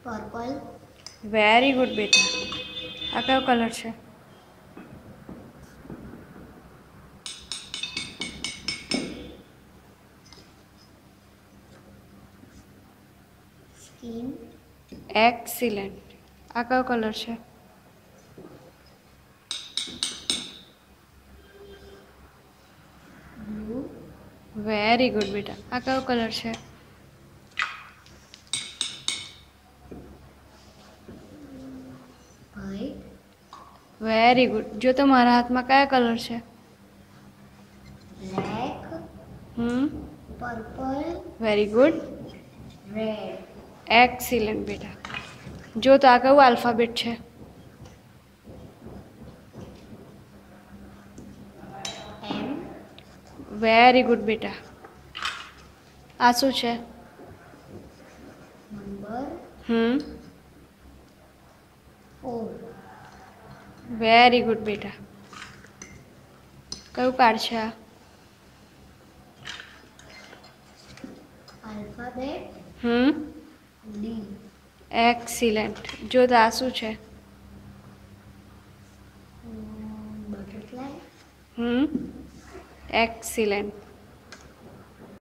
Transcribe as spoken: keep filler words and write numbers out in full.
Purple. Very good બેટા. આ કયો કલર છે? સ્કીન. એક્સિલન્ટ. આ કયો કલર છે? બ્લુ. વેરી ગુડ બેટા. આ કયો કલર છે? વ્હાઈટ. Very good. જો તો મારા હાથમાં કયા કલર છે? Black. Hmm purple. Very good. Red. Excellent બેટા. જો તો આ કયું આલ્ફાબેટ છે? એમ. વેરી ગુડ બેટા. આ શું છે? Number hmm four. Very good બેટા. કયું કાર્ડ છે આ? Alphabet hmm D. એક્સિલન્ટ. જો તો આ શું છે? બટરફ્લાય. Hmm excellent.